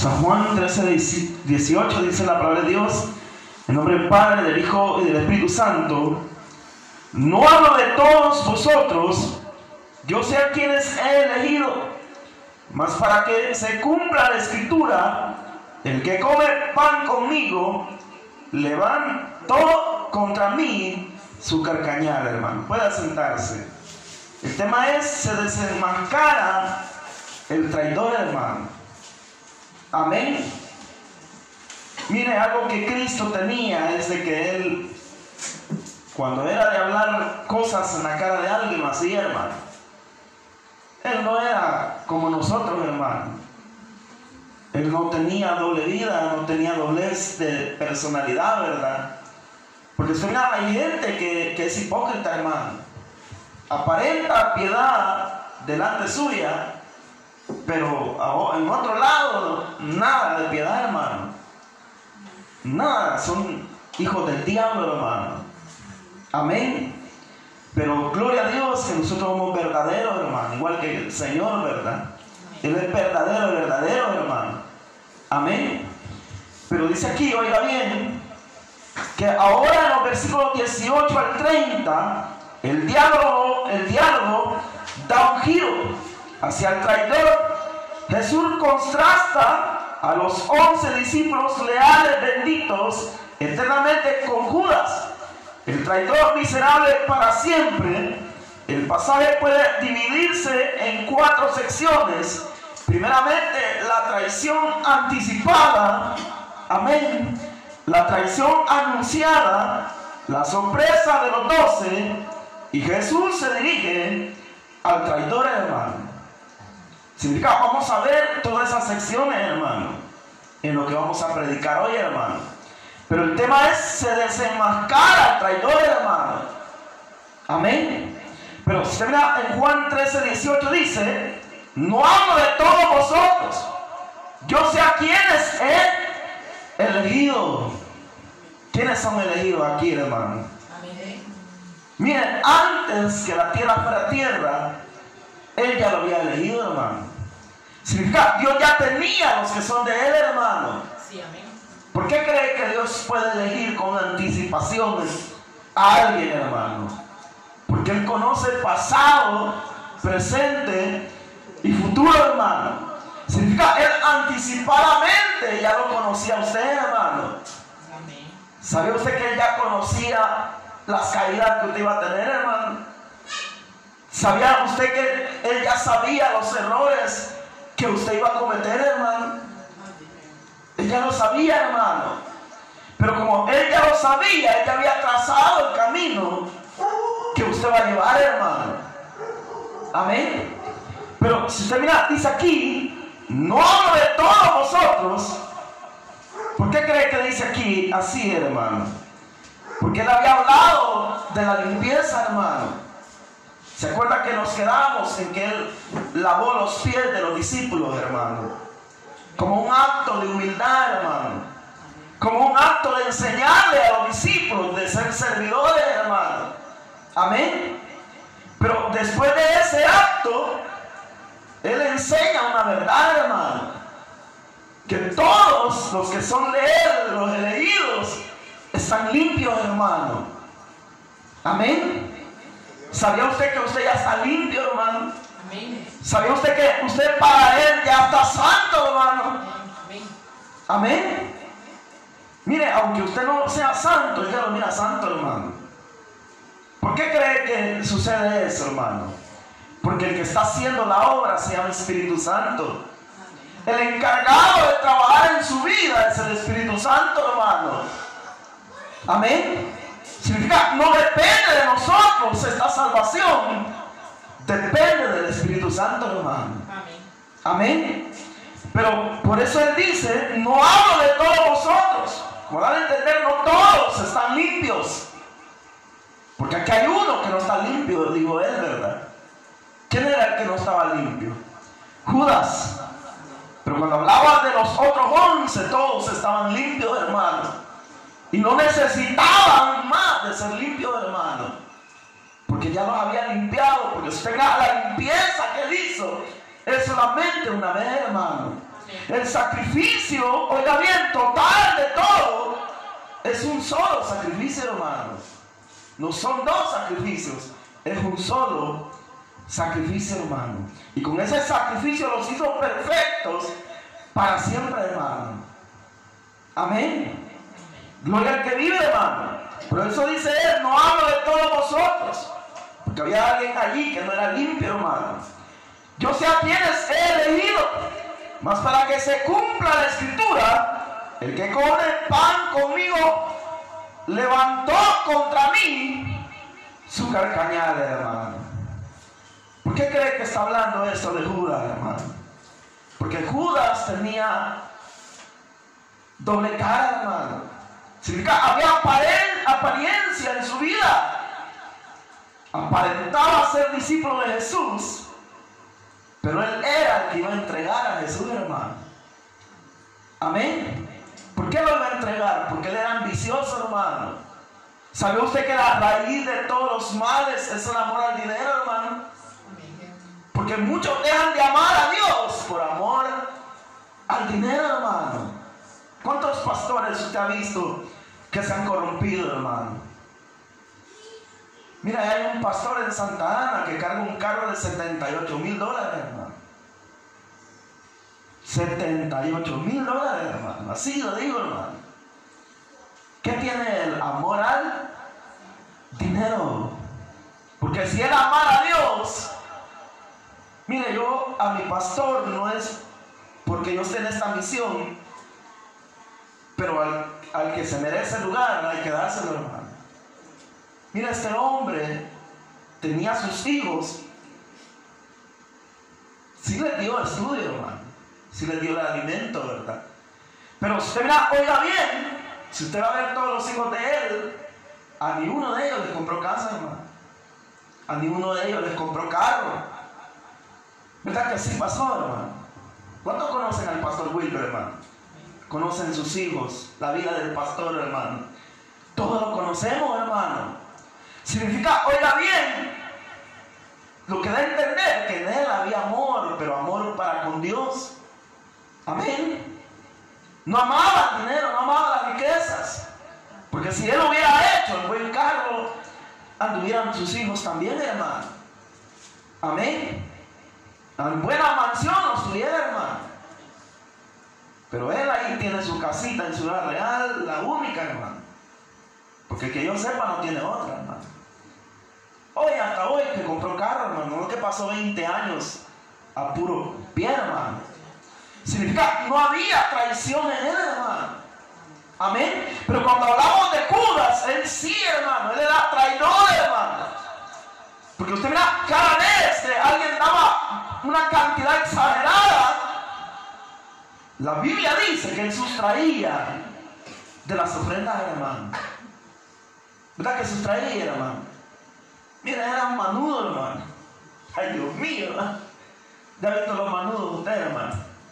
San Juan 13:18 dice la palabra de Dios, en nombre del Padre, del Hijo y del Espíritu Santo: no hablo de todos vosotros, yo sé a quienes he elegido, mas para que se cumpla la escritura, el que come pan conmigo, levantó contra mí su carcañal, hermano. Puede sentarse. El tema es, se desenmascara el traidor, hermano. Amén. Mire, algo que Cristo tenía es de que Él, cuando era de hablar cosas en la cara de alguien, lo hacía, hermano. Él no era como nosotros, hermano. Él no tenía doble vida, no tenía doblez de personalidad, ¿verdad? Porque hay gente que es hipócrita, hermano. Aparenta piedad delante suya, pero en otro lado, nada de piedad, hermano. Nada, son hijos del diablo, hermano. Amén. Pero gloria a Dios que nosotros somos verdaderos, hermano, igual que el Señor, ¿verdad? Él es verdadero, hermano. Amén. Pero dice aquí, oiga bien, que ahora en los versículos 18 al 30, el diálogo da un giro hacia el traidor. Jesús contrasta a los 11 discípulos leales, benditos eternamente, con Judas, el traidor miserable para siempre. El pasaje puede dividirse en 4 secciones. Primeramente, la traición anticipada, amén, la traición anunciada, la sorpresa de los 12, y Jesús se dirige al traidor, hermano. Significa, vamos a ver todas esas secciones, hermano, en lo que vamos a predicar hoy, hermano. Pero el tema es, se desenmascara al traidor, hermano. Amén. Pero si usted mira en Juan 13:18 dice: no hablo de todos vosotros, yo sé a quienes he elegido. ¿Quiénes son elegidos aquí, hermano? Amén. Miren, antes que la tierra fuera tierra, Él ya lo había elegido, hermano. Significa, Dios ya tenía a los que son de Él, hermano. Sí, amén. ¿Por qué cree que Dios puede elegir con anticipación a alguien, hermano? Porque Él conoce el pasado, presente y futuro, hermano. Significa, Él anticipadamente ya lo conocía a usted, hermano. Amén. ¿Sabía usted que Él ya conocía las caídas que usted iba a tener, hermano? ¿Sabía usted que Él ya sabía los errores que usted iba a cometer, hermano? Él ya lo sabía, hermano. Pero como Él ya lo sabía, Él ya había trazado el camino que usted va a llevar, hermano. Amén. Pero si usted mira, dice aquí: no hablo de todos vosotros. ¿Por qué cree que dice aquí así, hermano? Porque Él había hablado de la limpieza, hermano. ¿Se acuerda que nos quedamos en que Él lavó los pies de los discípulos, hermano? Como un acto de humildad, hermano. Como un acto de enseñarle a los discípulos, de ser servidores, hermano. Amén. Pero después de ese acto, Él enseña una verdad, hermano. Que todos los que son de Él, los elegidos, están limpios, hermano. Amén. ¿Sabía usted que usted ya está limpio, hermano? Amén. ¿Sabía usted que usted para Él ya está santo, hermano? Amén. Amén. Mire, aunque usted no sea santo, Él ya lo mira santo, hermano. ¿Por qué cree que sucede eso, hermano? Porque el que está haciendo la obra se llama Espíritu Santo. El encargado de trabajar en su vida es el Espíritu Santo, hermano. Amén. Significa, no depende de nosotros esta salvación, depende del Espíritu Santo, hermano. Amén. Amén. Pero por eso Él dice: no hablo de todos vosotros. Como dan a entender, no todos están limpios. Porque aquí hay uno que no está limpio, digo Él, ¿verdad? ¿Quién era el que no estaba limpio? Judas. Pero cuando hablaba de los otros 11, todos estaban limpios, hermano. Y no necesitaban más de ser limpios, hermano. Porque ya los había limpiado. Porque usted vea la limpieza que Él hizo. Es solamente una vez, hermano. El sacrificio, oiga bien, total de todo, es un solo sacrificio, hermanos. No son dos sacrificios, es un solo sacrificio, hermano. Y con ese sacrificio los hizo perfectos para siempre, hermano. Amén. Gloria al que vive, hermano. Por eso dice él, no hablo de todos vosotros, porque había alguien allí que no era limpio, hermano. Yo sé a quienes he elegido, mas para que se cumpla la escritura, el que come pan conmigo levantó contra mí su carcañal, hermano. ¿Por qué cree que está hablando esto de Judas, hermano? Porque Judas tenía doble cara, hermano. Significa, había apariencia en su vida. Aparentaba ser discípulo de Jesús, pero él era el que iba a entregar a Jesús, hermano. Amén. ¿Por qué lo iba a entregar? Porque él era ambicioso, hermano. ¿Sabe usted que la raíz de todos los males es el amor al dinero, hermano? Porque muchos dejan de amar a Dios por amor al dinero, hermano. ¿Cuántos pastores usted ha visto que se han corrompido, hermano? Mira, hay un pastor en Santa Ana que carga un carro de $78,000, hermano. $78,000, hermano. Así lo digo, hermano. ¿Qué tiene el amor al dinero? Porque si él amara a Dios, mire, yo a mi pastor no es porque yo esté en esta misión, pero al que se merece el lugar hay que dárselo, hermano. Mira, este hombre tenía sus hijos, sí les dio estudio, hermano, sí les dio el alimento, ¿verdad? Pero usted mira, oiga bien, si usted va a ver todos los hijos de él, a ni uno de ellos les compró casa, hermano. A ni uno de ellos les compró carro. ¿Verdad que sí pasó, hermano? ¿Cuántos conocen al pastor Wilber, hermano? Conocen sus hijos, la vida del pastor, hermano. Todos lo conocemos, hermano. Significa, oiga bien, lo que da a entender que en él había amor, pero amor para con Dios. Amén. No amaba el dinero, no amaba las riquezas. Porque si él hubiera hecho el buen cargo, anduvieran sus hijos también, hermano. Amén. En buena mansión los tuviera, hermano. Pero él ahí tiene su casita en Ciudad Real, la única, hermano. Porque que yo sepa no tiene otra, hermano. Hoy, hasta hoy que compró carro, hermano. No que pasó 20 años a puro pie, hermano. Significa, no había traición en él, hermano. Amén. Pero cuando hablamos de Judas, él sí, hermano. Él era traidor, hermano. Porque usted mira, cada vez que alguien daba una cantidad exagerada, la Biblia dice que él sustraía de las ofrendas, hermano. ¿Verdad que sustraía, hermano? Mira, era un manudo, hermano. Ay, Dios mío, hermano. ¿Ya ha visto los manudos usted, hermano?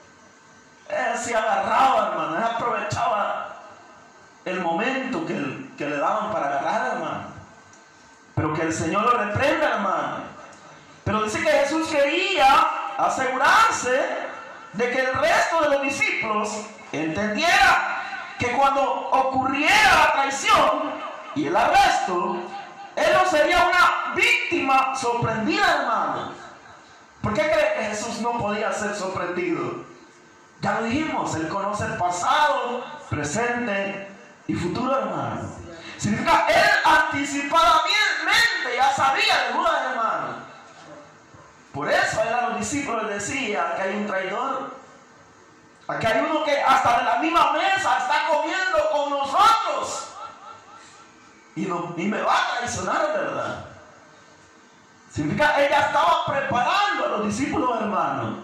Él se agarraba, hermano. Él aprovechaba el momento que le daban para agarrar, hermano. Pero que el Señor lo reprenda, hermano. Pero dice que Jesús quería asegurarse de que el resto de los discípulos entendiera que cuando ocurriera la traición y el arresto, él no sería una víctima sorprendida, hermano. ¿Por qué cree que Jesús no podía ser sorprendido? Ya lo dijimos, él conoce el pasado, presente y futuro, hermano. Significa, él anticipadamente ya sabía de Judas, hermano. Por eso a los discípulos decía que hay un traidor. Aquí hay uno que hasta de la misma mesa está comiendo con nosotros. Y me va a traicionar, ¿verdad? Significa, ella estaba preparando a los discípulos, hermano.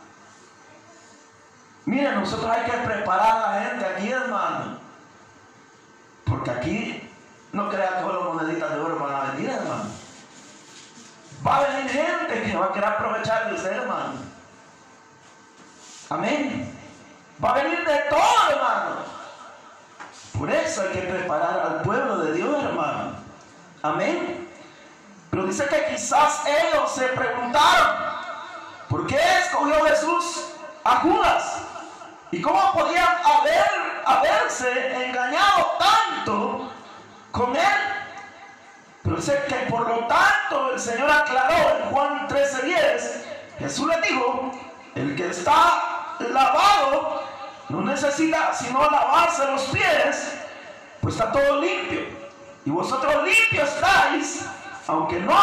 Miren, nosotros hay que preparar a la gente aquí, hermano. Porque aquí no crea que solo moneditas de oro van a venir, hermano. Va a venir gente que va a querer aprovechar de usted, hermano. Amén. Va a venir de todo, hermano. Por eso hay que preparar al pueblo de Dios, hermano. Amén. Pero dice que quizás ellos se preguntaron, ¿por qué escogió Jesús a Judas? ¿Y cómo podían haberse engañado tanto con él? Pero sé que por lo tanto el Señor aclaró en Juan 13:10, Jesús le dijo, el que está lavado no necesita sino lavarse los pies, pues está todo limpio. Y vosotros limpios estáis, aunque no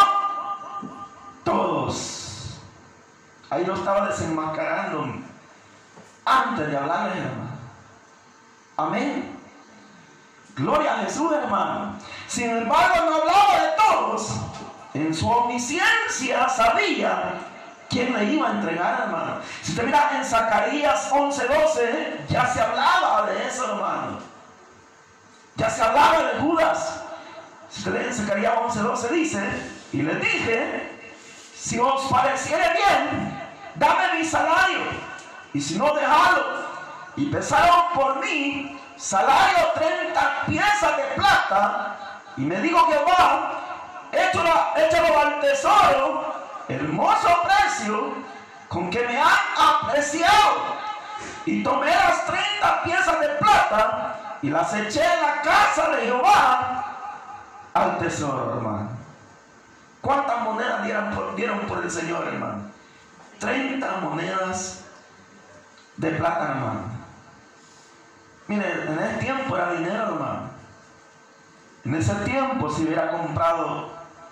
todos. Ahí lo estaba desenmascarando antes de hablarles, hermano. Amén. Gloria a Jesús, hermano. Sin embargo, no hablaba de todos. En su omnisciencia sabía quién le iba a entregar, hermano. Si usted mira en Zacarías 11:12, ya se hablaba de eso, hermano. Ya se hablaba de Judas. Si usted lee en Zacarías 11:12, dice, y les dije, si os pareciere bien, dame mi salario, y si no, dejadlo. Y pesaron por mí salario 30 piezas de plata, y me dijo Jehová, échalo al tesoro, hermoso precio con que me han apreciado. Y tomé las 30 piezas de plata y las eché en la casa de Jehová al tesoro, hermano. ¿Cuántas monedas dieron por el Señor, hermano? 30 monedas de plata, hermano. Mire, en ese tiempo era dinero, hermano. En ese tiempo se hubiera comprado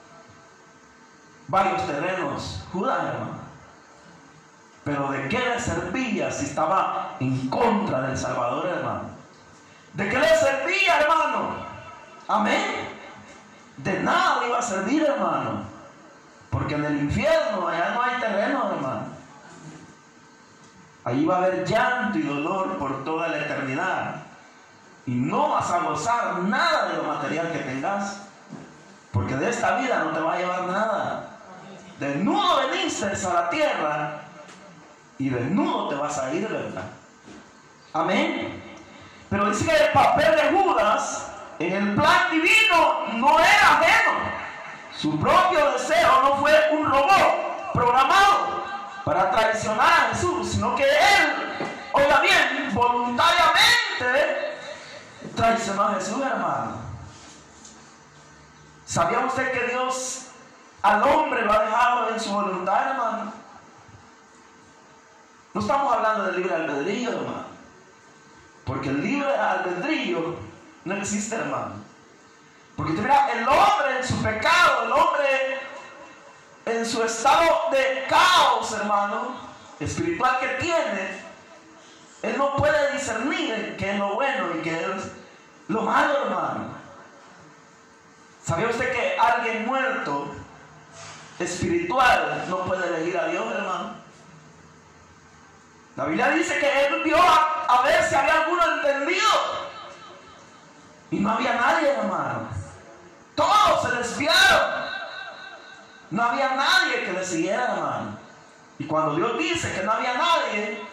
varios terrenos Judas, hermano. Pero ¿de qué le servía si estaba en contra del Salvador, hermano? ¿De qué le servía, hermano? Amén. De nada le iba a servir, hermano. Porque en el infierno allá no hay terreno, hermano. Ahí va a haber llanto y dolor por toda la eternidad. Y no vas a gozar nada de lo material que tengas. Porque de esta vida no te va a llevar nada. Desnudo veniste a la tierra y desnudo te vas a ir, ¿verdad? Amén. Pero dice que el papel de Judas en el plan divino no era ajeno. Su propio deseo no fue un robot programado para traicionar a Jesús, sino que él, oiga bien, voluntariamente traicionó a Jesús, hermano. ¿Sabía usted que Dios al hombre lo ha dejado en su voluntad, hermano? No estamos hablando del libre albedrío, hermano, porque el libre albedrío no existe, hermano. Porque usted mira, el hombre en su pecado, el hombre en su estado de caos, hermano, espiritual que tiene, él no puede discernir qué es lo bueno y qué es lo malo, hermano. ¿Sabía usted que alguien muerto espiritual no puede elegir a Dios, hermano? La Biblia dice que él vio a ver si había alguno entendido, y no había nadie, hermano. Todos se desviaron. No había nadie que le siguiera, hermano. Y cuando Dios dice que no había nadie,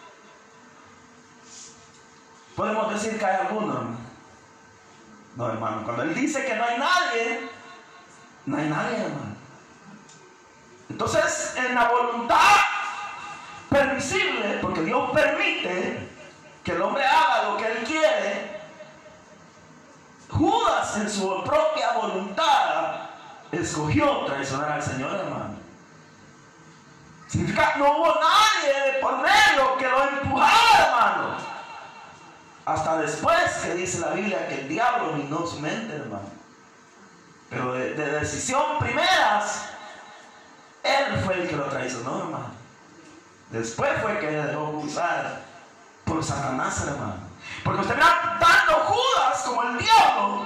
podemos decir que hay alguno, hermano. No, hermano, cuando Él dice que no hay nadie, no hay nadie, hermano. Entonces, en la voluntad permisible, porque Dios permite que el hombre haga lo que Él quiere, Judas en su propia voluntad escogió traicionar al Señor, hermano. Significa, no hubo nadie de por medio que lo empujara, hermano. Hasta después que dice la Biblia que el diablo dominó su mente, hermano. Pero de decisión primeras, él fue el que lo traicionó, hermano. Después fue que le dejó usar por Satanás, hermano. Porque usted mira, tanto Judas como el diablo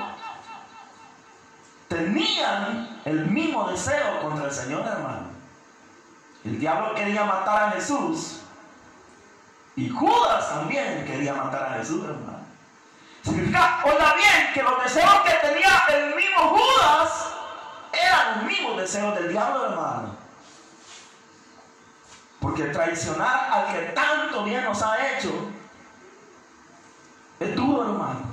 tenían el mismo deseo contra el Señor, hermano. El diablo quería matar a Jesús y Judas también quería matar a Jesús, hermano. Significa, oiga bien, que los deseos que tenía el mismo Judas eran los mismos deseos del diablo, hermano. Porque traicionar al que tanto bien nos ha hecho es duro, hermano.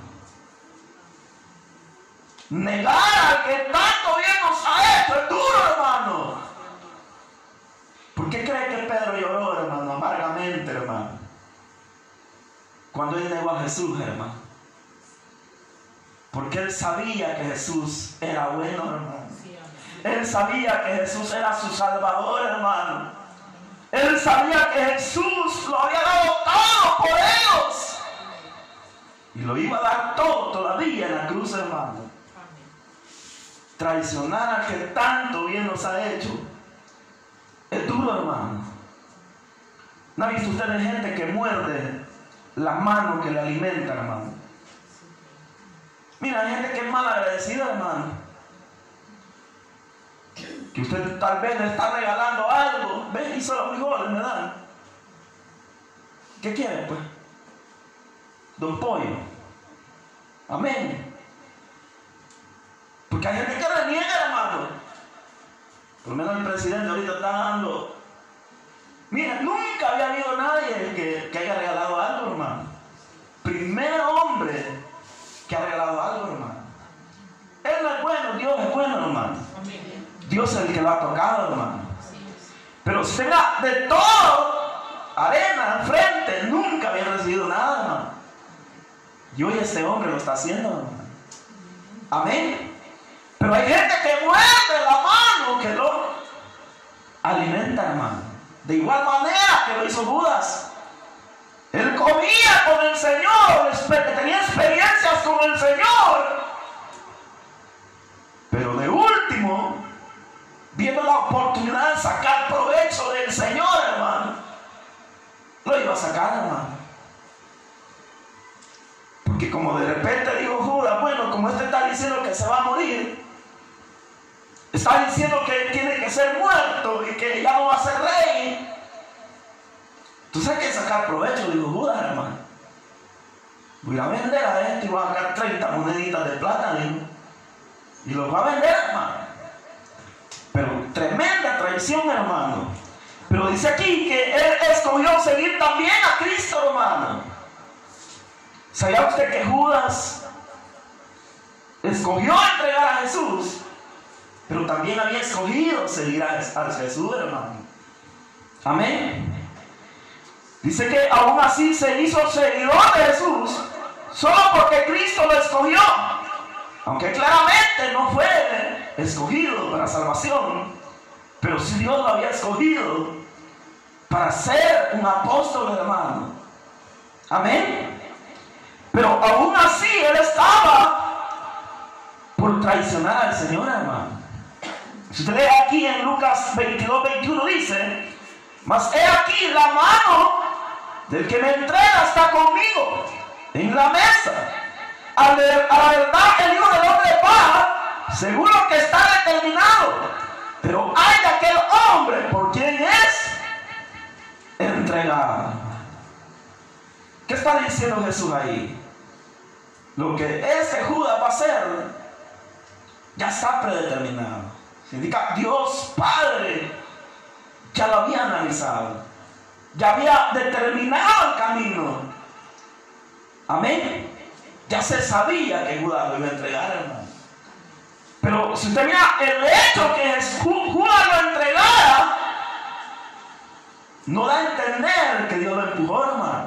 Negar al que tanto bien nos ha hecho es duro, hermano. ¿Por qué cree que Pedro lloró, hermano? Amargamente, hermano. cuando él negó a Jesús, hermano. Porque él sabía que Jesús era bueno, hermano. Él sabía que Jesús era su Salvador, hermano. Él sabía que Jesús lo había dado todo por ellos. Y lo iba a dar todo todavía en la cruz, hermano. Traicionar al que tanto bien nos ha hecho es duro, hermano. ¿No ha visto ustedes gente que muerde la mano que le alimenta, hermano? Mira, hay gente que es mal agradecida, hermano. Que usted tal vez le está regalando algo. Ven, hizo los frijoles, me dan. ¿Qué quiere, pues? Don Pollo. Amén. Porque hay gente que reniega, hermano. Por lo menos el presidente ahorita está dando. Mira, nunca había habido nadie que haya regalado algo, hermano. Primer hombre que ha regalado algo, hermano. Él no es bueno, Dios es bueno, hermano. Dios es el que lo ha tocado, hermano. Pero si tenga de todo, arena enfrente, nunca había recibido nada, hermano. Y hoy este hombre lo está haciendo, hermano. Amén. Pero hay gente que muerde la mano que lo alimenta, hermano. De igual manera que lo hizo Judas. Él comía con el Señor, tenía experiencias con el Señor. Pero de último, viendo la oportunidad de sacar provecho del Señor, hermano, lo iba a sacar, hermano. Porque como de repente dijo Judas, bueno, como este está diciendo que se va a morir, está diciendo que tiene que ser muerto y que ya no va a ser rey. Entonces hay que sacar provecho, dijo Judas, hermano. Voy a vender a este y voy a sacar 30 moneditas de plata, dijo. Y los va a vender, hermano. Pero tremenda traición, hermano. Pero dice aquí que él escogió seguir también a Cristo, hermano. ¿Sabía usted que Judas escogió entregar a Jesús? Pero también había escogido seguir a Jesús, hermano. Amén. Dice que aún así se hizo seguidor de Jesús solo porque Cristo lo escogió. Aunque claramente no fue escogido para salvación, pero sí Dios lo había escogido para ser un apóstol, hermano. Amén. Pero aún así él estaba por traicionar al Señor, hermano. Si usted lee aquí en Lucas 22:21 dice: mas he aquí la mano del que me entrega está conmigo en la mesa. A la verdad el Hijo del Hombre va seguro que está determinado, pero hay de aquel hombre por quien es entregado. ¿Qué está diciendo Jesús ahí? Lo que ese Judas va a hacer ya está predeterminado. Significa Dios Padre ya lo había analizado, ya había determinado el camino. Amén. Ya se sabía que Judas lo iba a entregar, hermano. Pero si usted mira el hecho que Judas lo entregara, no da a entender que Dios lo empujó, hermano.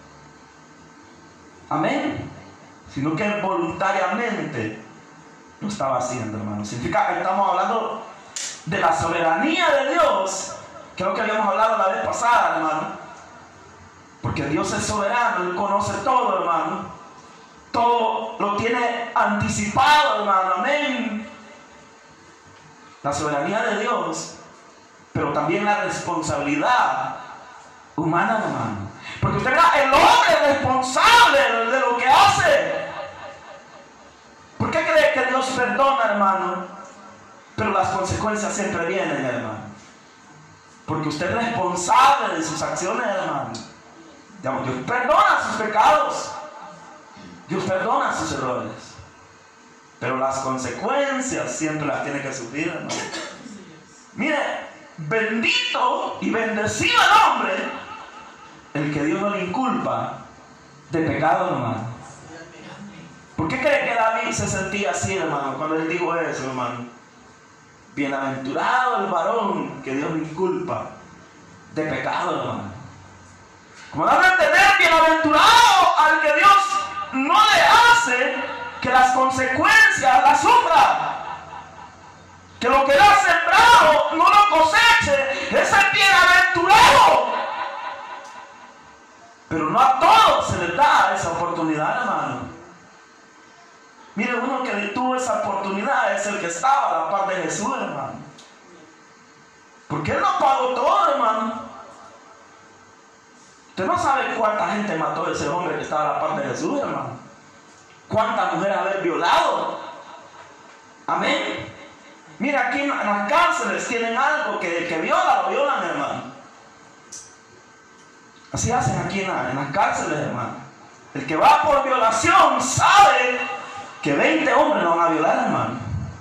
Amén. Sino que voluntariamente lo estaba haciendo, hermano. Significa que estamos hablando de la soberanía de Dios. Creo que habíamos hablado la vez pasada, hermano. Porque Dios es soberano, Él conoce todo, hermano. Todo lo tiene anticipado, hermano. Amén. La soberanía de Dios, pero también la responsabilidad humana, hermano. Porque usted vea, el hombre es responsable de lo que hace. ¿Por qué cree que Dios perdona, hermano? Pero las consecuencias siempre vienen, hermano. Porque usted es responsable de sus acciones, hermano. Dios perdona sus pecados. Dios perdona sus errores. Pero las consecuencias siempre las tiene que sufrir, hermano. Mire, bendito y bendecido el hombre, el que Dios no le inculpa de pecado, hermano. ¿Por qué cree que David se sentía así, hermano, cuando él dijo eso, hermano? Bienaventurado el varón que Dios le inculpa de pecado, hermano. Como debe entender, bienaventurado las consecuencias las sufra. Que lo que él ha sembrado no lo coseche. Ese es bienaventurado. Pero no a todos se les da esa oportunidad, hermano. Mire, uno que tuvo esa oportunidad es el que estaba a la par de Jesús, hermano. Porque él no pagó todo, hermano. Usted no sabe cuánta gente mató ese hombre que estaba a la par de Jesús, hermano. Cuántas mujeres haber violado. Amén. Mira, aquí en las cárceles tienen algo que lo violan, hermano. Así hacen aquí en las cárceles, hermano. El que va por violación sabe que 20 hombres lo van a violar, hermano.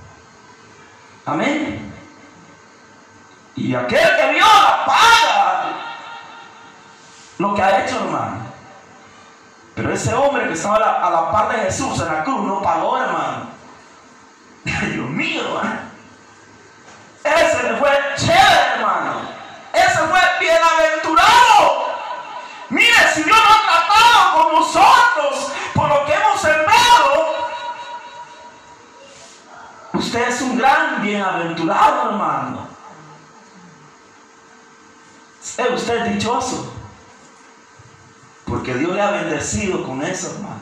Amén. Y aquel que viola paga lo que ha hecho, hermano. Pero ese hombre que estaba a la par de Jesús en la cruz no pagó, hermano. Dios mío, hermano. Ese le fue chévere, hermano. Ese fue bienaventurado. Mire, si Dios no ha tratado con nosotros por lo que hemos sembrado, usted es un gran bienaventurado, hermano. Usted es dichoso. Porque Dios le ha bendecido con eso, hermano.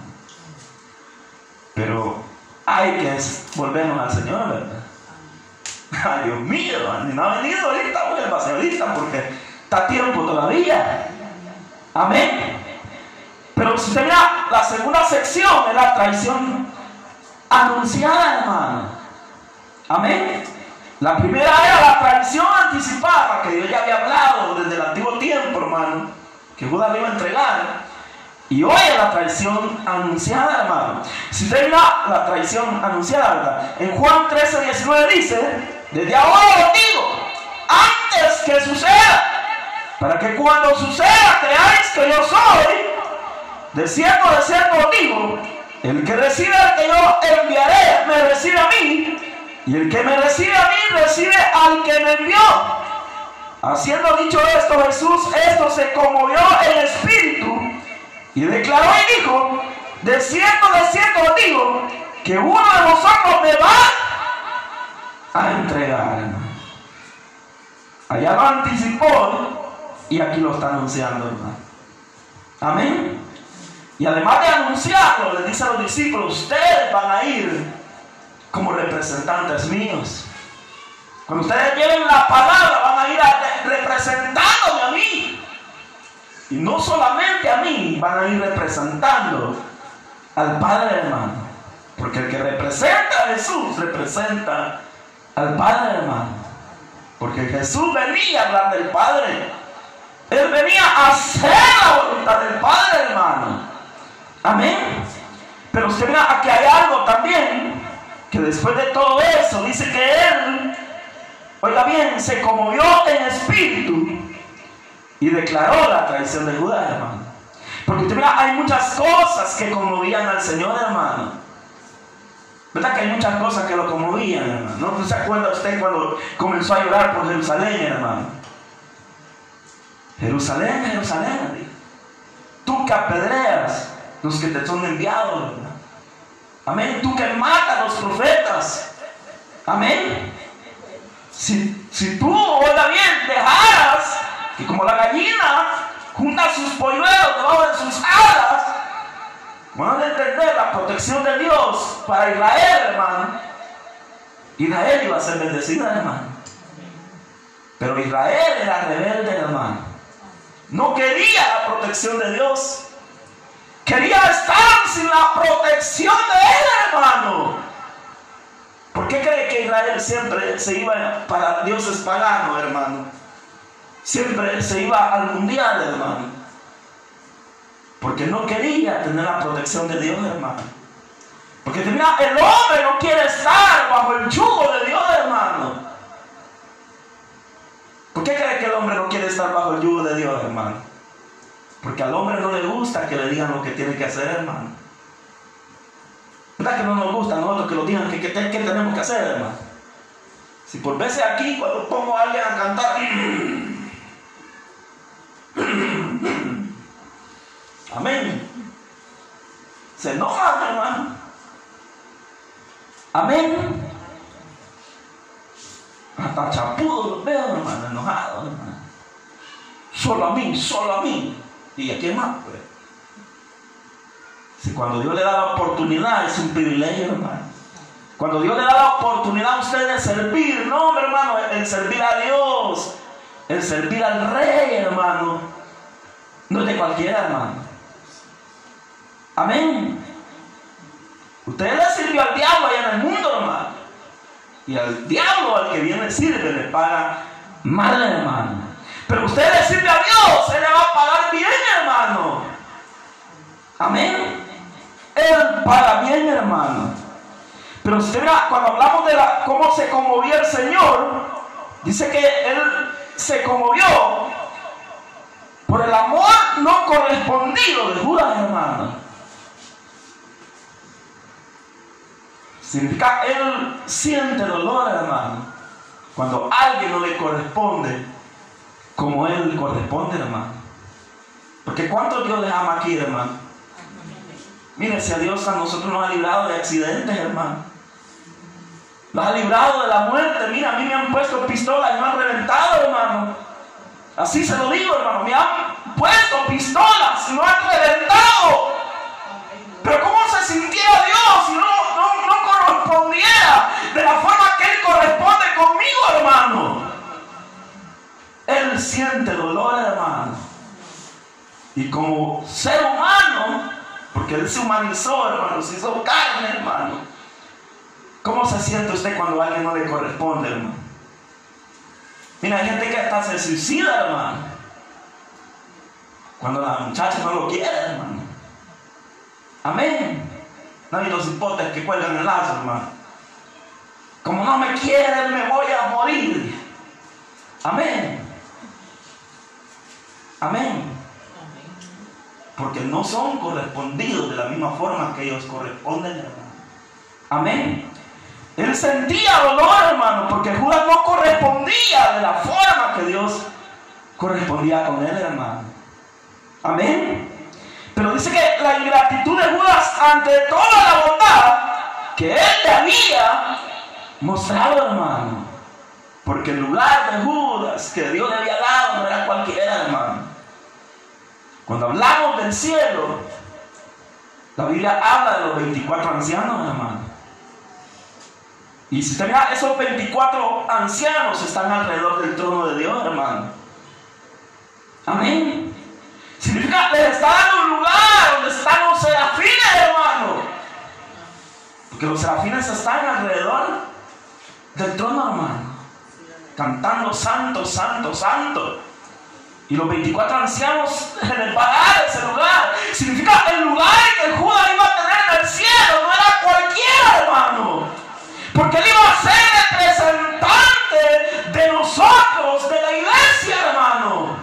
Pero hay que volvernos al Señor, ¿verdad? Ay, Dios mío, hermano. No ha venido ahorita, vuelva ahorita, porque está a tiempo todavía. Amén. Pero si usted mira, la segunda sección es la traición anunciada, hermano. Amén. La primera era la traición anticipada, que Dios ya había hablado desde el antiguo tiempo, hermano, que Judas le iba a entregar. Y hoy es la traición anunciada, hermano. Si usted mira la traición anunciada, ¿verdad? En Juan 13:19 dice: desde ahora os digo, antes que suceda, para que cuando suceda creáis que yo soy. De cierto os digo, el que recibe al que yo enviaré, me recibe a mí, y el que me recibe a mí, recibe al que me envió. Habiendo dicho esto, Jesús se conmovió en espíritu y declaró y dijo: de cierto os digo, que uno de vosotros me va a entregar, hermano. Allá lo anticipó y aquí lo está anunciando, hermano. Amén. Y además de anunciarlo, le dice a los discípulos: ustedes van a ir como representantes míos. Cuando ustedes lleven la palabra, van a ir representándome a mí. Y no solamente a mí, van a ir representando al Padre, hermano. Porque el que representa a Jesús, representa al Padre, hermano. Porque Jesús venía a hablar del Padre. Él venía a hacer la voluntad del Padre, hermano. Amén. Pero usted vea, aquí hay algo también, que después de todo eso, dice que él, oiga bien, se conmovió en espíritu y declaró la traición de Judas, hermano. Porque usted vea, hay muchas cosas que conmovían al Señor, hermano. ¿Verdad que hay muchas cosas que lo conmovían, hermano? ¿No se acuerda usted cuando comenzó a llorar por Jerusalén, hermano? Jerusalén, Jerusalén, tú que apedreas los que te son enviados, ¿verdad? Amén. Tú que matas a los profetas. Amén. Si tú, oiga bien, dejaras que como la gallina junta sus polluelos debajo de sus alas, van a entender la protección de Dios para Israel, hermano. Israel iba a ser bendecida, hermano. Pero Israel era rebelde, hermano. No quería la protección de Dios. Quería estar sin la protección de él, hermano. ¿Por qué cree que Israel siempre se iba para dioses paganos, hermano? Siempre se iba al mundial, hermano. Porque no quería tener la protección de Dios, hermano. Porque tenía, el hombre no quiere estar bajo el yugo de Dios, hermano. ¿Por qué cree que el hombre no quiere estar bajo el yugo de Dios, hermano? Porque al hombre no le gusta que le digan lo que tiene que hacer, hermano. ¿Verdad que no nos gusta a nosotros que nos digan qué tenemos que hacer, hermano? Si por veces aquí, cuando pongo a alguien a cantar, amén, se enojan, hermano. Amén. Hasta chapudo los veo, hermano, enojados, hermano. Solo a mí, solo a mí. ¿Y a quién más, pues? Si cuando Dios le da la oportunidad, es un privilegio, hermano. Cuando Dios le da la oportunidad a usted de servir, no, hermano, el servir a Dios, el servir al Rey, hermano, no es de cualquiera, hermano. Amén. Usted le sirvió al diablo allá en el mundo, hermano. Y al diablo, al que viene sirve, le paga mal, hermano. Pero usted le sirve a Dios, Él le va a pagar bien, hermano. Amén. Él paga bien, hermano. Pero usted mira, cuando hablamos de cómo se conmovió el Señor, dice que Él se conmovió por el amor no correspondido de Judas, hermano. Significa, Él siente dolor, hermano, cuando alguien no le corresponde como Él corresponde, hermano. Porque ¿cuánto Dios les ama aquí, hermano? Mire, si a Dios a nosotros nos ha librado de accidentes, hermano. Nos ha librado de la muerte. Mira, a mí me han puesto pistolas y me han reventado, hermano. Así se lo digo, hermano. Me han puesto pistolas y me han reventado. Pero ¿cómo se sintiera Dios si no correspondiera de la forma que Él corresponde conmigo, hermano? Él siente dolor, hermano. Y como ser humano, porque Él se humanizó, hermano, se hizo carne, hermano. ¿Cómo se siente usted cuando a alguien no le corresponde, hermano? Mira, hay gente que hasta se suicida, hermano, cuando la muchacha no lo quiere, hermano. Amén. No hay los hipotes que cuelgan el lazo, hermano. Como no me quiere, me voy a morir. Amén. Amén. Porque no son correspondidos de la misma forma que ellos corresponden, hermano. Amén. Él sentía dolor, hermano, porque Judas no correspondía de la forma que Dios correspondía con él, hermano. Amén. Pero dice que la ingratitud de Judas ante toda la bondad que él le había mostrado, hermano. Porque el lugar de Judas que Dios le había dado no era cualquiera, hermano. Cuando hablamos del cielo, la Biblia habla de los 24 ancianos, hermano. Y si usted mira, esos 24 ancianos están alrededor del trono de Dios, hermano. Amén. Significa que les está dando un lugar donde están los serafines, hermano. Porque los serafines están alrededor del trono, hermano, cantando santo, santo, santo. Y los 24 ancianos les va a dar ese lugar. Significa el lugar que Judas iba a tener en el cielo no era cualquiera, hermano. Porque él iba a ser representante de nosotros, de la iglesia, hermano.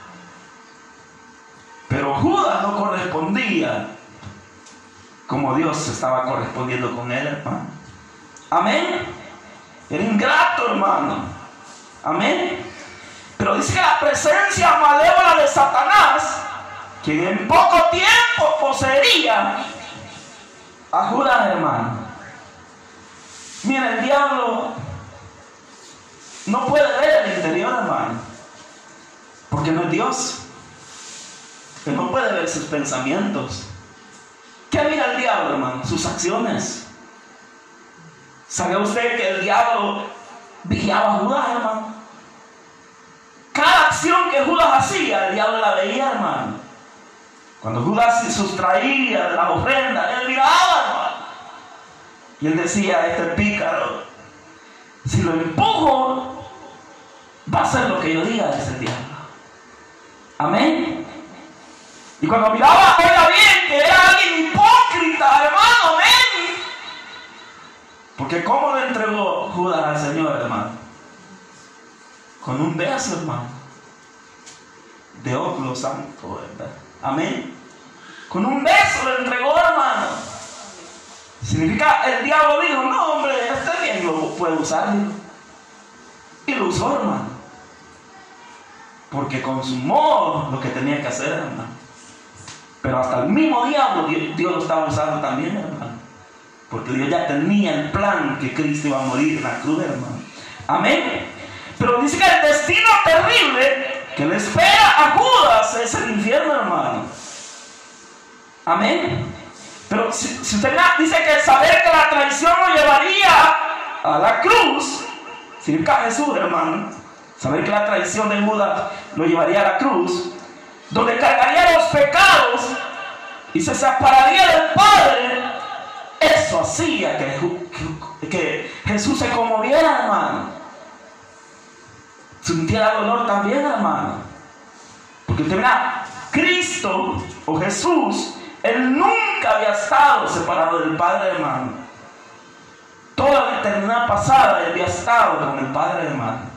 Pero Judas no correspondía como Dios estaba correspondiendo con él, hermano. Amén. Era ingrato, hermano. Amén. Pero dice que la presencia malévola de Satanás, quien en poco tiempo poseería a Judas, hermano. Mira, el diablo no puede ver el interior, hermano, porque no es Dios. Él no puede ver sus pensamientos. ¿Qué mira el diablo, hermano? Sus acciones. ¿Sabía usted que el diablo vigilaba a Judas, hermano? Cada acción que Judas hacía, el diablo la veía, hermano. Cuando Judas se sustraía de la ofrenda, él miraba, hermano. Y él decía, este pícaro, si lo empujo, va a hacer lo que yo diga, dice el diablo. Amén. Y cuando miraba, oiga bien, que era alguien hipócrita, hermano, amén. Porque ¿cómo le entregó Judas al Señor, hermano? Con un beso, hermano, de óculo santo, ¿verdad? Amén. Con un beso le entregó, hermano. Significa, el diablo dijo, no, hombre, este bien lo puede usar, dijo. Y lo usó, hermano. Porque consumó lo que tenía que hacer, hermano. Pero hasta el mismo diablo, Dios lo estaba usando también, hermano. Porque Dios ya tenía el plan que Cristo iba a morir en la cruz, hermano. Amén. Pero dice que el destino terrible que le espera a Judas es el infierno, hermano. Amén. Pero si usted dice que el saber que la traición lo llevaría a la cruz, significa Jesús, hermano. Saber que la traición de Judas lo llevaría a la cruz, donde cargaría los pecados y se separaría del Padre. Eso hacía que Jesús se conmoviera, hermano. Sintiera dolor también, hermano. Porque usted mira, Cristo o Jesús, Él nunca había estado separado del Padre, hermano. Toda la eternidad pasada Él había estado con el Padre, hermano.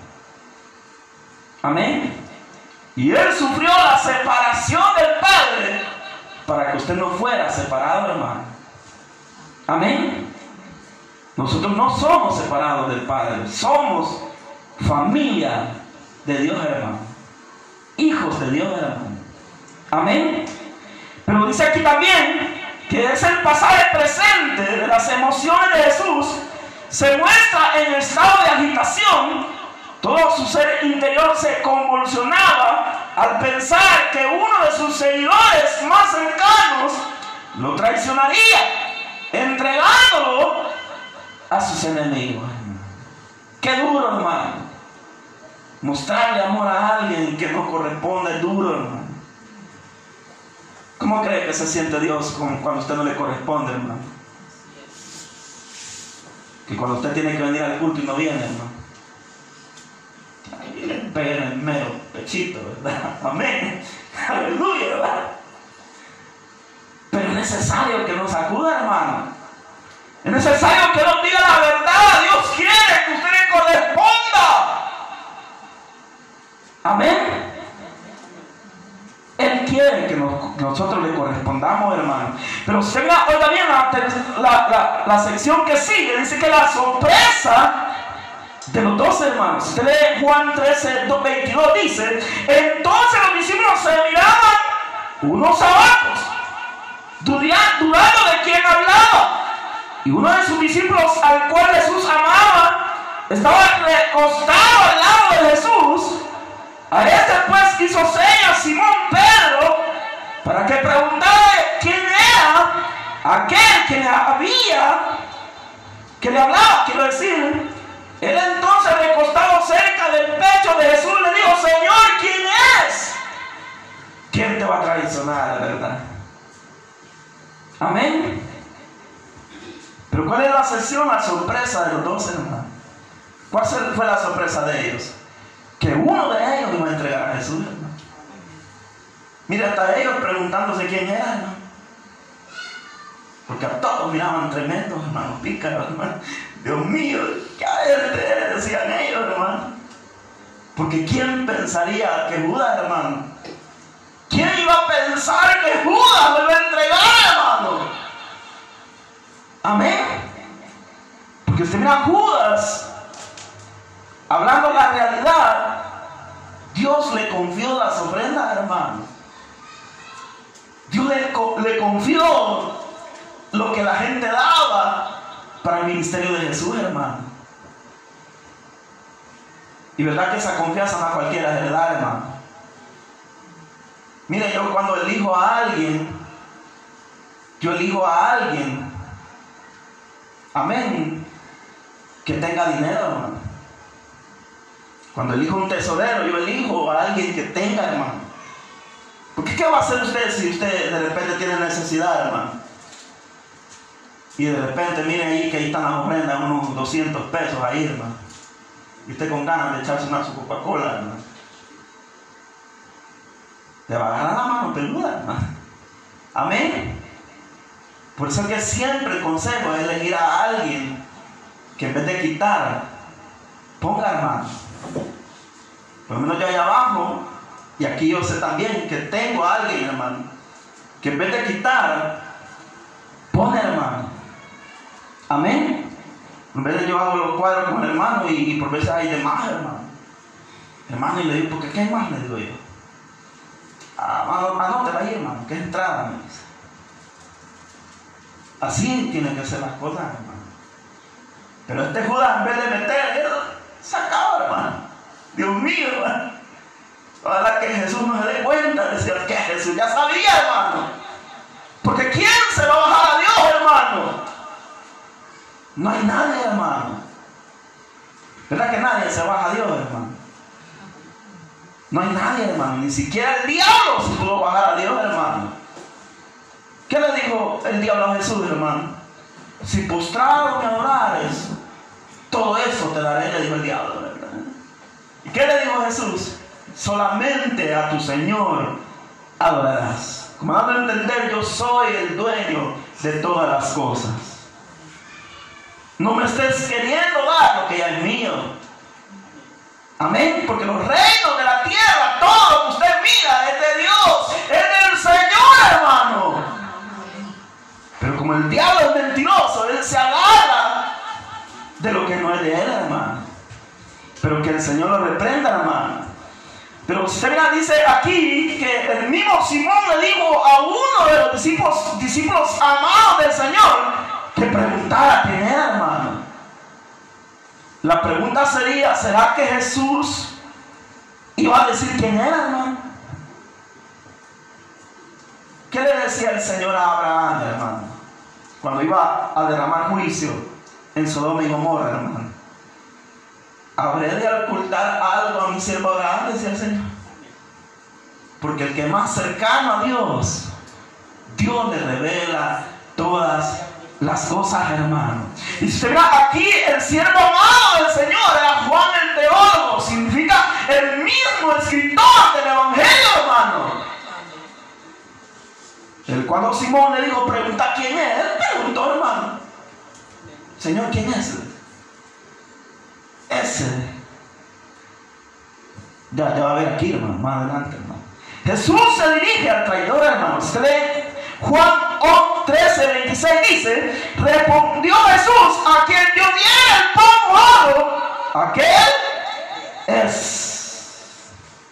Amén. Y Él sufrió la separación del Padre para que usted no fuera separado, hermano. Amén. Nosotros no somos separados del Padre. Somos familia de Dios, hermano. Hijos de Dios, hermano. Amén. Pero dice aquí también que es el pasaje presente de las emociones de Jesús. Se muestra en estado de agitación. Todo su ser interior se convulsionaba al pensar que uno de sus seguidores más cercanos lo traicionaría, entregándolo a sus enemigos. Qué duro, hermano. Mostrarle amor a alguien que no corresponde es duro, hermano. ¿Cómo cree que se siente Dios cuando usted no le corresponde, hermano? Que cuando usted tiene que venir al culto y no viene, hermano. Ahí le pega en el mero pechito, ¿verdad? Amén. Aleluya, ¿verdad? Pero es necesario que nos acuda, hermano. Es necesario que nos diga la verdad. Dios quiere que usted le corresponda. Amén. Él quiere que nosotros le correspondamos, hermano. Pero usted oiga bien la sección que sigue. Dice que la sorpresa de los 12 hermanos. Usted lee Juan 13, 22, dice: entonces los discípulos se miraban unos a otros, dudando de quién hablaba. Y uno de sus discípulos, al cual Jesús amaba, estaba recostado al lado de Jesús. A este pues hizo señas Simón Pedro para que preguntara quién era aquel que le hablaba. Quiero decir, él entonces, recostado cerca del pecho de Jesús, le dijo: Señor, ¿quién es? ¿Quién te va a traicionar, de verdad? Amén. Pero ¿cuál es la sesión, la sorpresa de los 12 hermanos? ¿Cuál fue la sorpresa de ellos? Que uno de ellos iba a entregar a Jesús, hermano. Mira, hasta ellos preguntándose quién era, hermano. Porque a todos miraban tremendos, hermanos, pícaros, hermano. Dios mío, ¿qué decían ellos, hermano? Porque ¿quién pensaría que Judas, hermano? ¿Quién iba a pensar que Judas lo iba a entregar, hermano? Amén. Porque usted mira a Judas, hablando la realidad, Dios le confió las ofrendas, hermano. Dios le confió lo que la gente daba para el ministerio de Jesús, hermano. Y verdad que esa confianza no a cualquiera se le da, hermano. Mire, yo cuando elijo a alguien, amén, que tenga dinero, hermano. Cuando elijo un tesorero, yo elijo a alguien que tenga, hermano. Porque ¿qué va a hacer usted si usted de repente tiene necesidad, hermano? Y de repente miren ahí que ahí están las ofrendas, unos 200 pesos ahí, hermano. Y usted con ganas de echarse una su Coca-Cola, hermano. Te va a agarrar la mano peluda, hermano. Amén. Por eso es que siempre el consejo es elegir a alguien que en vez de quitar, ponga, hermano. Por lo menos yo allá abajo, y aquí yo sé también que tengo a alguien, hermano, que en vez de quitar, pone, hermano. Amén. En vez de yo hago los cuadros con el hermano y por veces hay de más, hermano. Hermano, y le digo, ¿por qué hay más? Le digo yo. Anótela ahí, hermano, que es entrada, me dice. Así tienen que ser las cosas, hermano. Pero este Judas, en vez de meter, él sacaba, hermano. Dios mío, hermano. Ojalá que Jesús no se dé cuenta, decía que Jesús ya sabía, hermano. Porque ¿quién se va a bajar a Dios, hermano? No hay nadie, hermano. ¿Verdad que nadie se baja a Dios, hermano? No hay nadie, hermano. Ni siquiera el diablo se pudo bajar a Dios, hermano. ¿Qué le dijo el diablo a Jesús, hermano? Si postrado me adorares, todo eso te daré, le dijo el diablo, ¿verdad? ¿Y qué le dijo Jesús? Solamente a tu Señor adorarás. Como dando a entender, yo soy el dueño de todas las cosas. No me estés queriendo dar lo que ya es mío. Amén. Porque los reinos de la tierra, todo lo que usted mira es de Dios, es del Señor, hermano. Pero como el diablo es mentiroso, él se agarra de lo que no es de él, hermano. Pero que el Señor lo reprenda, hermano. Pero usted mira, dice aquí que el mismo Simón le dijo a uno de los discípulos amados del Señor que preguntara quién era, hermano. La pregunta sería, ¿será que Jesús iba a decir quién era, hermano? ¿Qué le decía el Señor a Abraham, hermano? Cuando iba a derramar juicio en Sodoma y Gomorra, hermano. ¿Habré de ocultar algo a mi siervo Abraham? Decía el Señor. Porque el que es más cercano a Dios, Dios le revela todas las cosas, hermano. Y si usted mira aquí, el siervo amado del Señor era Juan el teólogo. Significa el mismo escritor del Evangelio, hermano. Cuando Simón le dijo, pregunta quién es, él preguntó, hermano. Señor, ¿quién es? Ese. Ya va a ver aquí, hermano, más adelante, hermano. Jesús se dirige al traidor, hermano. Usted lee Juan 13:26, dice, respondió Jesús, a quien yo diera el pan mojado, aquel es.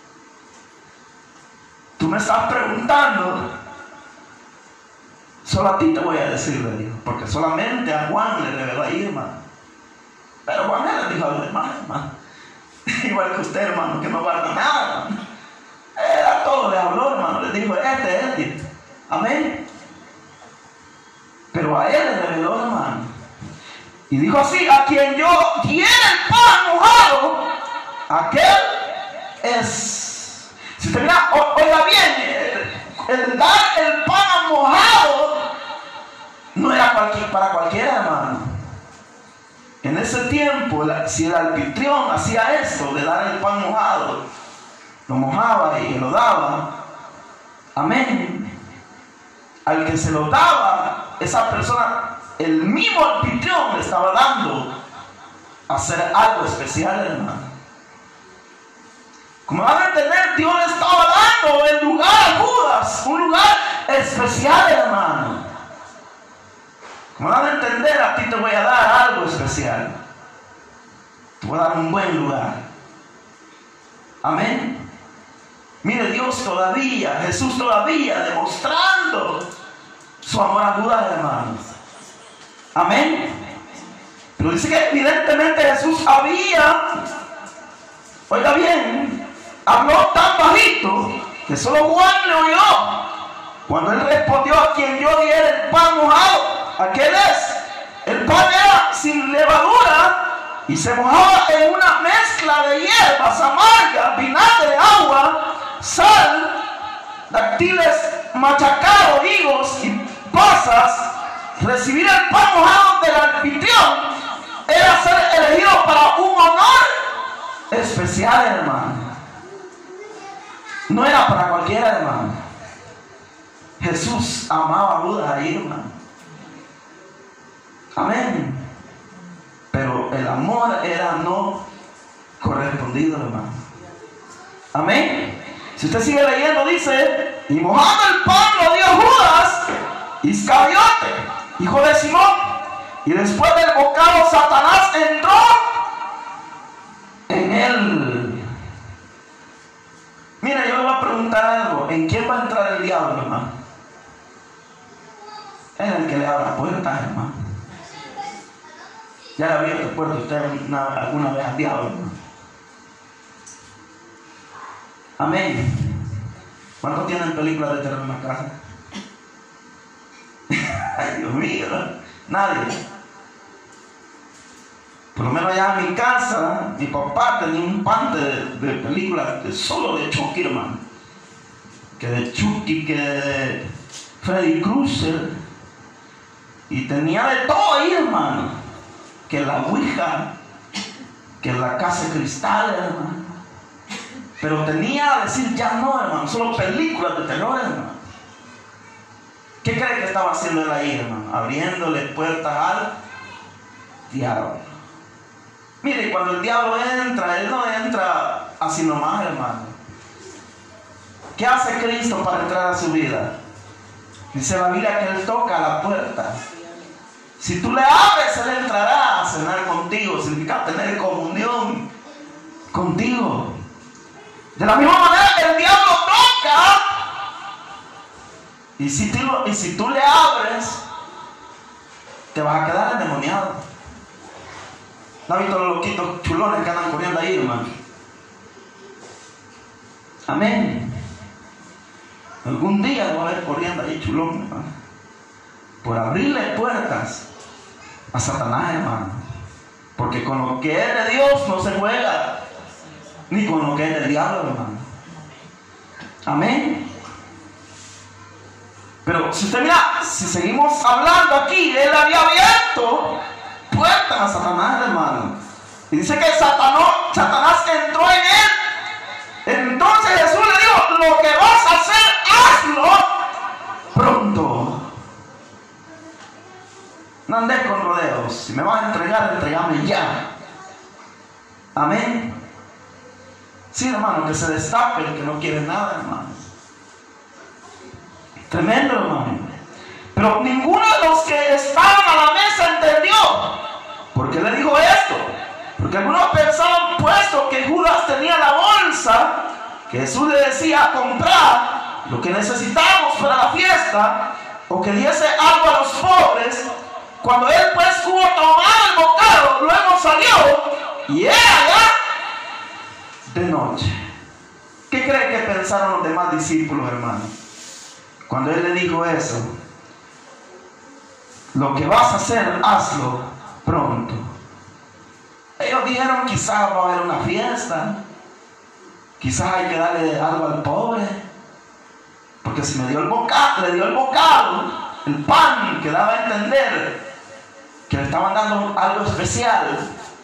Tú me estás preguntando, solo a ti te voy a decir, le dijo, porque solamente a Juan le reveló ahí, hermano. Pero Juan le dijo a los demás, hermano, igual que usted, hermano, que no guarda nada, hermano. A todos le habló, hermano, le dijo, este. Amén. Pero a él le reveló, hermano. Y dijo así, a quien yo diera el pan mojado, aquel es. Si usted mira, oiga bien, el dar el pan mojado no era para cualquiera, hermano. En ese tiempo, si el anfitrión hacía esto de dar el pan mojado, lo mojaba y lo daba, amén, al que se lo daba, esa persona, el mismo anfitrión le estaba dando a hacer algo especial, hermano. Como van a entender, Dios le estaba dando el lugar a Judas, un lugar especial, hermano. Como van a entender, a ti te voy a dar algo especial. Te voy a dar un buen lugar. Amén. Mire, Dios todavía, Jesús todavía demostrando su amor a Judas, hermanos. Amén. Pero dice que evidentemente Jesús oiga bien, habló tan bajito que solo Juan le oyó. Cuando él respondió, a quien yo diera el pan mojado, aquel es. El pan era sin levadura y se mojaba en una mezcla de hierbas amargas, vinagre, agua, sal, dátiles machacados, higos y pasas. Recibir el pan mojado del anfitrión era ser elegido para un honor especial, hermano. No era para cualquiera, hermano. Jesús amaba a Judas ahí, hermano. Amén. Pero el amor era no correspondido, hermano. Amén. Si usted sigue leyendo, dice, y mojando el pan lo dio Judas Iscariote, hijo de Simón. Y después del bocado Satanás entró en él. Mira, yo le voy a preguntar algo. ¿En quién va a entrar el diablo, hermano? es el que le abre la puerta, hermano. Ya le había abierto la puerta usted alguna vez al diablo, hermano. Amén. ¿Cuántos tienen películas de terror en la casa? Ay, Dios mío, nadie. Por lo menos allá en mi casa, mi papá tenía un pan de películas solo de Chucky, hermano. Que de Chucky, que de Freddy Krueger. Y tenía de todo ahí, hermano. Que la Ouija, que la casa de cristal, hermano. Pero tenía a decir ya no, hermano, solo películas de terror, hermano. ¿Qué cree que estaba haciendo él ahí, hermano? Abriéndole puertas al diablo. Mire, cuando el diablo entra, él no entra así nomás, hermano. ¿Qué hace Cristo para entrar a su vida? Dice la Biblia que Él toca la puerta. Si tú le abres, Él entrará a cenar contigo. Significa tener comunión contigo. De la misma manera que el diablo toca. Y si tú le abres, te vas a quedar endemoniado. ¿No has visto los loquitos chulones que andan corriendo ahí, hermano? Amén. Algún día va a haber corriendo ahí chulón, hermano. Por abrirle puertas a Satanás, hermano. Porque con lo que es de Dios no se juega. Ni con lo que es del diablo, hermano. Amén. Pero si usted mira, si seguimos hablando aquí, Él había abierto puertas a Satanás, hermano. Y dice que Satanás entró en él. Entonces Jesús le dijo: lo que vas a hacer, hazlo pronto. No andes con rodeos. Si me vas a entregar, entregame ya. Amén. Sí, hermano, que se destape el que no quiere nada, hermano. Tremendo, hermano. Pero ninguno de los que estaban a la mesa entendió. ¿Por qué le dijo esto? Porque algunos pensaban, puesto que Judas tenía la bolsa, que Jesús le decía comprar lo que necesitamos para la fiesta, o que diese algo a los pobres. Cuando él pues hubo tomado el bocado, luego salió y era ya de noche. ¿Qué cree que pensaron los demás discípulos, hermano? Cuando él le dijo eso: lo que vas a hacer, hazlo pronto. Ellos dijeron: quizás va a haber una fiesta, quizás hay que darle algo al pobre, porque si me dio el bocado, le dio el bocado, el pan, que daba a entender que le estaban dando algo especial.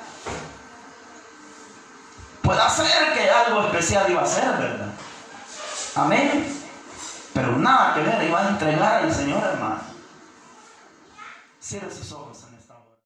Puede ser que algo especial iba a ser, ¿verdad? Amén. Pero nada que ver, iba a entregar al Señor, hermano. Cierre sus ojos, Señor.